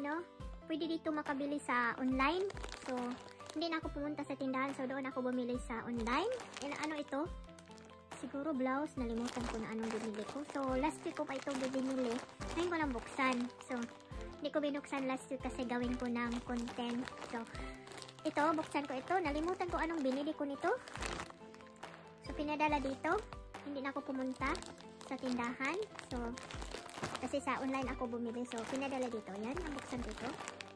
ano, pwede dito makabili sa online. So, hindi na ako pumunta sa tindahan. So, doon ako bumili sa online. And ano ito? Siguro blouse. Nalimutan ko na anong binili ko. So, last week ko pa ito binili. Ngayon ko lang buksan. So, hindi ko binuksan last week kasi gawin ko ng content. So, ito, buksan ko ito. Nalimutan ko anong binili ko nito. So, pinadala dito. Hindi na ako pumunta sa tindahan. So, kasi sa online ako bumili. So, pinadala dito. Yan, ang buksan ko ito.